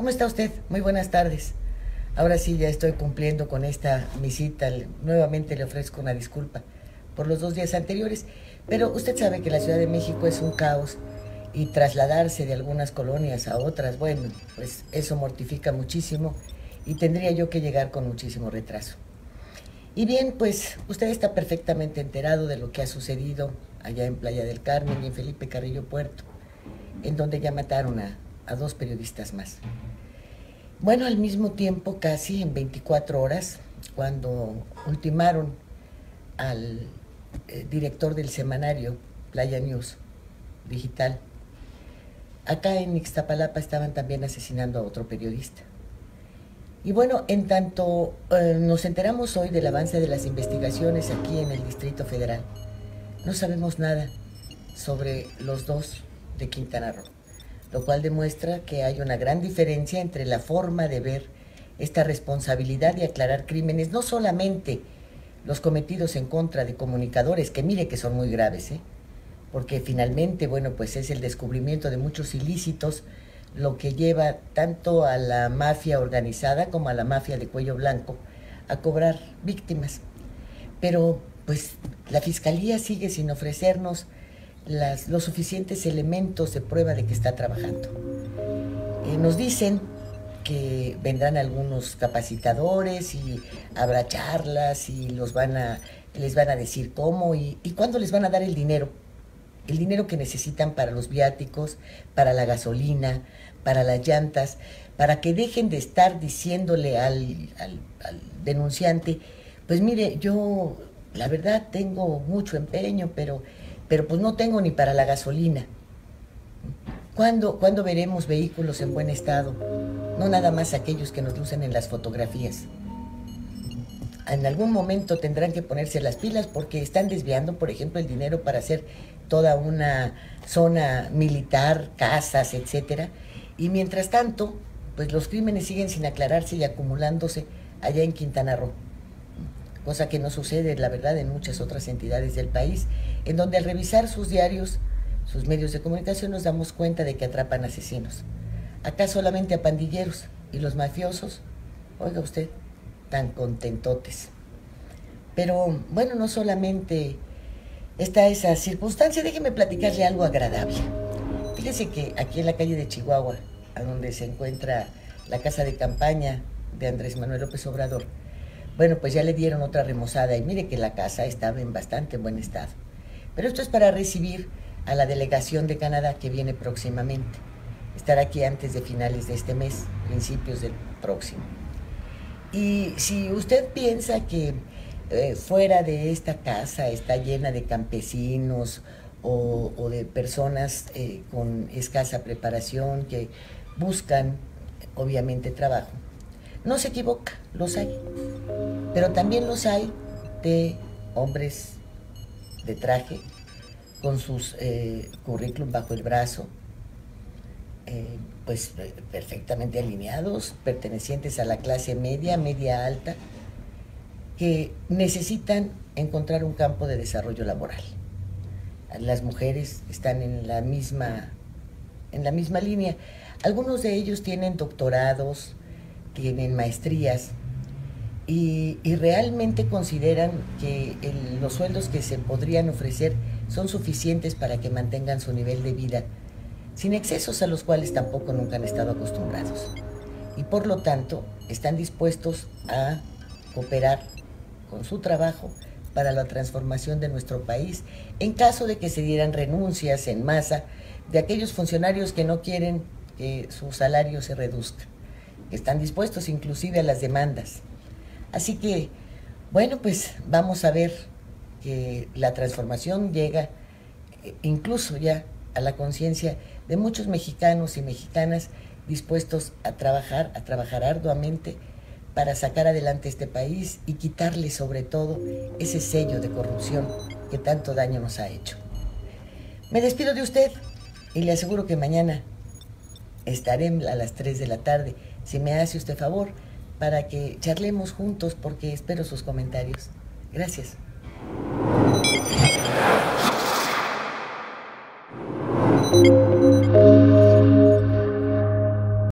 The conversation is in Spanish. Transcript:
¿Cómo está usted? Muy buenas tardes. Ahora sí ya estoy cumpliendo con esta visita. Nuevamente le ofrezco una disculpa por los 2 días anteriores, pero usted sabe que la Ciudad de México es un caos y trasladarse de algunas colonias a otras, bueno, pues eso mortifica muchísimo y tendría yo que llegar con muchísimo retraso. Y bien, pues usted está perfectamente enterado de lo que ha sucedido allá en Playa del Carmen y en Felipe Carrillo Puerto, en donde ya mataron a 2 periodistas más. Bueno, al mismo tiempo, casi en 24 horas, cuando ultimaron al director del semanario Playa News Digital, acá en Ixtapalapa estaban también asesinando a otro periodista. Y bueno, en tanto nos enteramos hoy del avance de las investigaciones aquí en el Distrito Federal, no sabemos nada sobre los dos de Quintana Roo, lo cual demuestra que hay una gran diferencia entre la forma de ver esta responsabilidad de aclarar crímenes, no solamente los cometidos en contra de comunicadores, que mire que son muy graves, porque finalmente, bueno, pues es el descubrimiento de muchos ilícitos lo que lleva tanto a la mafia organizada como a la mafia de cuello blanco a cobrar víctimas. Pero pues la Fiscalía sigue sin ofrecernos los suficientes elementos de prueba de que está trabajando. Nos dicen que vendrán algunos capacitadores y habrá charlas y les van a decir cómo y cuándo les van a dar el dinero que necesitan para los viáticos, para la gasolina, para las llantas, para que dejen de estar diciéndole al denunciante, pues mire, yo la verdad tengo mucho empeño, pero pues no tengo ni para la gasolina. ¿Cuándo veremos vehículos en buen estado? No nada más aquellos que nos lucen en las fotografías. En algún momento tendrán que ponerse las pilas porque están desviando, por ejemplo, el dinero para hacer toda una zona militar, casas, etcétera. Y mientras tanto, pues los crímenes siguen sin aclararse y acumulándose allá en Quintana Roo. Cosa que no sucede, la verdad, en muchas otras entidades del país, en donde al revisar sus diarios, sus medios de comunicación, nos damos cuenta de que atrapan asesinos. Acá solamente a pandilleros y los mafiosos, oiga usted, tan contentotes. Pero bueno, no solamente está esa circunstancia, déjeme platicarle algo agradable. Fíjese que aquí en la calle de Chihuahua, a donde se encuentra la casa de campaña de Andrés Manuel López Obrador, bueno, pues ya le dieron otra remozada y mire que la casa estaba en bastante buen estado. Pero esto es para recibir a la delegación de Canadá que viene próximamente. Estará aquí antes de finales de este mes, principios del próximo. Y si usted piensa que fuera de esta casa está llena de campesinos o de personas con escasa preparación que buscan, obviamente, trabajo, no se equivoca, los hay. Pero también los hay de hombres de traje, con sus currículum bajo el brazo, perfectamente alineados, pertenecientes a la clase media, media alta, que necesitan encontrar un campo de desarrollo laboral. Las mujeres están en la misma línea. Algunos de ellos tienen doctorados, tienen maestrías y realmente consideran que los sueldos que se podrían ofrecer son suficientes para que mantengan su nivel de vida sin excesos a los cuales tampoco nunca han estado acostumbrados. Y por lo tanto, están dispuestos a cooperar con su trabajo para la transformación de nuestro país, en caso de que se dieran renuncias en masa de aquellos funcionarios que no quieren que su salario se reduzca, que están dispuestos inclusive a las demandas. Así que, bueno, pues vamos a ver que la transformación llega incluso ya a la conciencia de muchos mexicanos y mexicanas dispuestos a trabajar arduamente para sacar adelante este país y quitarle sobre todo ese sello de corrupción que tanto daño nos ha hecho. Me despido de usted y le aseguro que mañana estaré a las 3 de la tarde, si me hace usted favor, para que charlemos juntos porque espero sus comentarios. Gracias.